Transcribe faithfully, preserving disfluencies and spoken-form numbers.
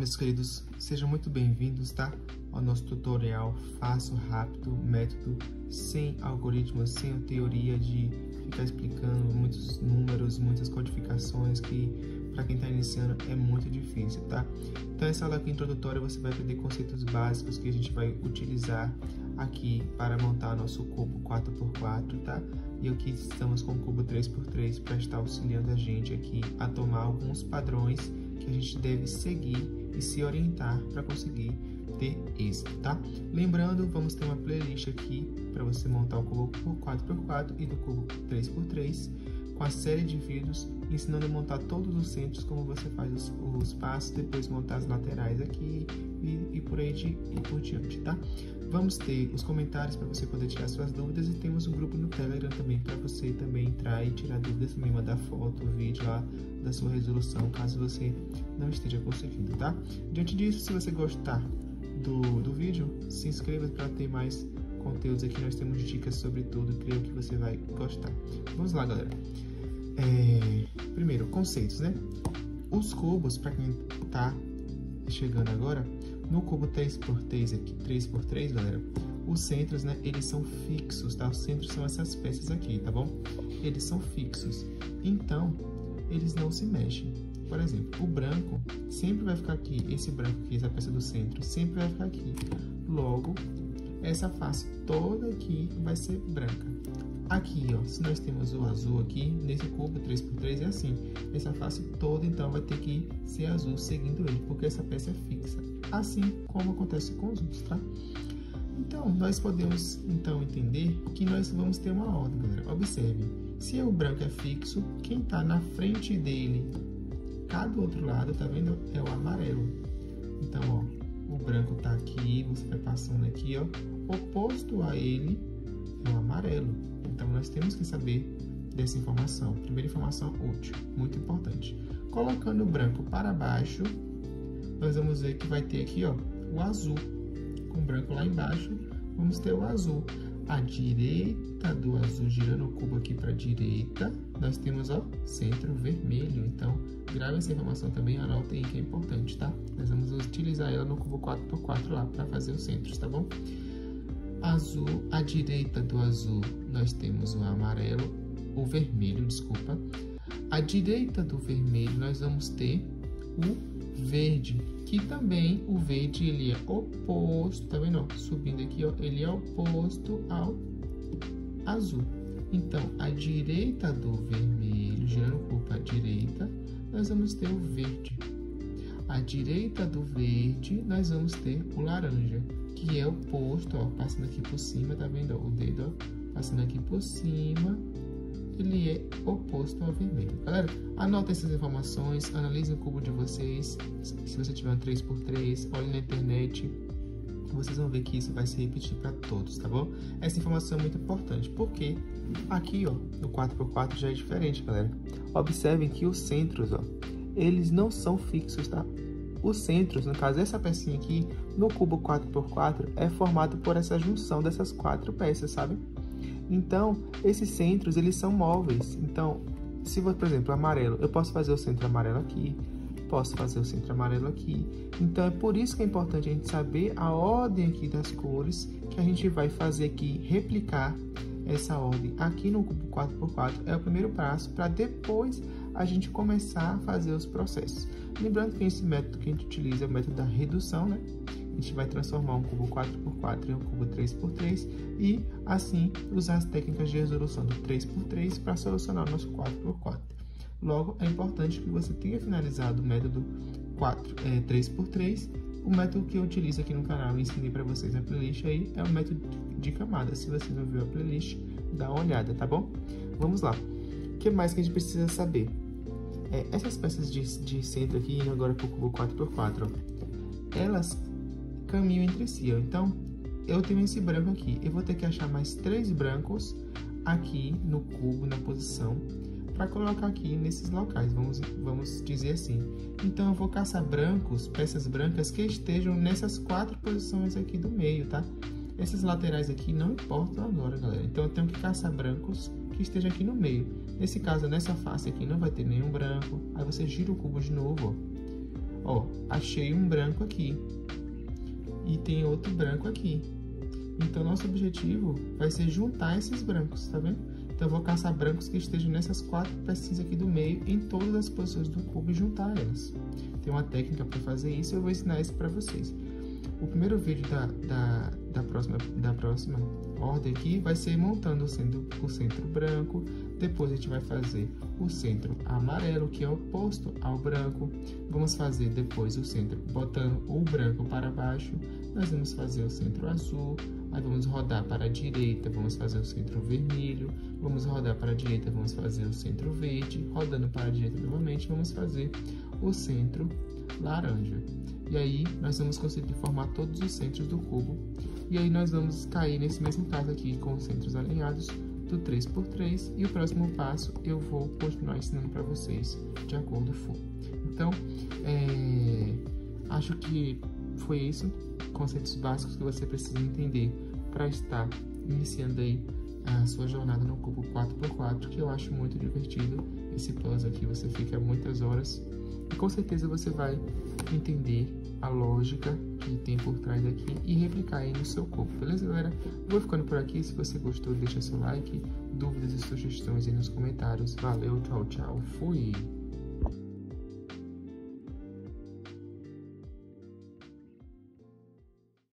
meus queridos, sejam muito bem-vindos, tá? Ao nosso tutorial fácil, rápido, método, sem algoritmos, sem teoria de ficar explicando muitos números, muitas codificações que para quem está iniciando é muito difícil, tá? Então essa aula aqui introdutória você vai aprender conceitos básicos que a gente vai utilizar aqui para montar nosso cubo quatro por quatro, tá? E aqui estamos com o cubo três por três para estar auxiliando a gente aqui a tomar alguns padrões que a gente deve seguir e se orientar para conseguir ter êxito, tá? Lembrando, vamos ter uma playlist aqui para você montar o cubo quatro por quatro e do cubo três por três com a série de vídeos ensinando a montar todos os centros, como você faz os, os passos, depois montar as laterais aqui e, e por aí de, e por diante, tá? Vamos ter os comentários para você poder tirar suas dúvidas e temos um grupo no Telegram também para você também entrar e tirar dúvidas, também mandar foto, vídeo lá da sua resolução, caso você não esteja conseguindo, tá? Diante disso, se você gostar do, do vídeo, se inscreva para ter mais conteúdos aqui, nós temos dicas sobre tudo, creio que você vai gostar. Vamos lá, galera. É, primeiro, conceitos, né? Os cubos, para quem tá chegando agora, no cubo três por três aqui, três por três, galera, os centros, né, eles são fixos, tá? Os centros são essas peças aqui, tá bom? Eles são fixos, então, eles não se mexem. Por exemplo, o branco sempre vai ficar aqui, esse branco aqui, essa peça do centro, sempre vai ficar aqui. Logo, essa face toda aqui vai ser branca. Aqui, ó, se nós temos o azul aqui, nesse cubo três por três é assim. Essa face toda, então, vai ter que ser azul seguindo ele, porque essa peça é fixa. Assim como acontece com os outros, tá? Então, nós podemos, então, entender que nós vamos ter uma ordem, galera. Observe, se o branco é fixo, quem tá na frente dele, cada outro lado, tá vendo? É o amarelo. Então, ó, o branco tá aqui, você vai passando aqui, ó. Oposto a ele é o amarelo. Então, nós temos que saber dessa informação. Primeira informação útil, muito importante. Colocando o branco para baixo, nós vamos ver que vai ter aqui, ó, o azul. Com o branco lá embaixo, vamos ter o azul. À direita do azul, girando o cubo aqui para a direita, nós temos, ó, centro vermelho. Então, grave essa informação também, anotem aí que é importante, tá? Nós vamos utilizar ela no cubo quatro por quatro lá para fazer os centros, tá bom? Azul, à direita do azul, nós temos o amarelo, o vermelho, desculpa. À direita do vermelho, nós vamos ter o verde, que também o verde ele é oposto, tá vendo? Subindo aqui, ó, ele é oposto ao azul. Então, à direita do vermelho, girando o cubo para a direita, nós vamos ter o verde. À direita do verde, nós vamos ter o laranja, que é oposto, ó, passando aqui por cima, tá vendo? Ó, o dedo, ó, passando aqui por cima, ele é oposto ao vermelho. Galera, anotem essas informações, analisem o cubo de vocês. Se você tiver um três por três, olhem na internet, vocês vão ver que isso vai se repetir para todos, tá bom? Essa informação é muito importante, porque aqui, ó, no quatro por quatro já é diferente, galera. Observem que os centros, ó, eles não são fixos, tá? Os centros, no caso, essa pecinha aqui, no cubo quatro por quatro, é formado por essa junção dessas quatro peças, sabe? Então, esses centros, eles são móveis. Então, se, por exemplo, amarelo, eu posso fazer o centro amarelo aqui, posso fazer o centro amarelo aqui. Então, é por isso que é importante a gente saber a ordem aqui das cores, que a gente vai fazer aqui, replicar essa ordem aqui no cubo quatro por quatro. É o primeiro passo para depois a gente começar a fazer os processos. Lembrando que esse método que a gente utiliza é o método da redução, né? A gente vai transformar um cubo quatro por quatro em um cubo três por três e, assim, usar as técnicas de resolução do três por três para solucionar o nosso quatro por quatro. Logo, é importante que você tenha finalizado o método quatro, é, três por três. O método que eu utilizo aqui no canal e ensinei para vocês na playlist aí é o método de camadas. Se você não viu a playlist, dá uma olhada, tá bom? Vamos lá. O que mais que a gente precisa saber? É, essas peças de, de centro aqui, indo agora para o cubo quatro por quatro, ó, elas caminham entre si, ó. Então, eu tenho esse branco aqui. Eu vou ter que achar mais três brancos aqui no cubo, na posição, para colocar aqui nesses locais, vamos, vamos dizer assim. Então, eu vou caçar brancos, peças brancas que estejam nessas quatro posições aqui do meio, tá? Essas laterais aqui não importam agora, galera. Então, eu tenho que caçar brancos que estejam aqui no meio. Nesse caso, nessa face aqui não vai ter nenhum branco. Aí você gira o cubo de novo, ó. Ó, achei um branco aqui e tem outro branco aqui. Então, nosso objetivo vai ser juntar esses brancos, tá vendo? Então, eu vou caçar brancos que estejam nessas quatro pecinhas aqui do meio, em todas as posições do cubo e juntar elas. Tem uma técnica para fazer isso e eu vou ensinar isso para vocês. O primeiro vídeo da, da, da, próxima, da próxima ordem aqui vai ser montando o centro, o centro branco. Depois a gente vai fazer o centro amarelo, que é oposto ao branco. Vamos fazer depois o centro botando o branco para baixo. Nós vamos fazer o centro azul. Aí vamos rodar para a direita, vamos fazer o centro vermelho. Vamos rodar para a direita, vamos fazer o centro verde. Rodando para a direita novamente, vamos fazer o centro laranja. E aí, nós vamos conseguir formar todos os centros do cubo. E aí, nós vamos cair nesse mesmo caso aqui, com os centros alinhados do três por três. E o próximo passo, eu vou continuar ensinando para vocês, de acordo for. Então, é... acho que foi isso. Conceitos básicos que você precisa entender para estar iniciando aí a sua jornada no cubo quatro por quatro, que eu acho muito divertido. Esse puzzle aqui, você fica muitas horas. E com certeza você vai entender a lógica que tem por trás aqui e replicar aí no seu corpo, beleza, galera? Vou ficando por aqui. Se você gostou, deixa seu like, dúvidas e sugestões aí nos comentários. Valeu, tchau, tchau, fui!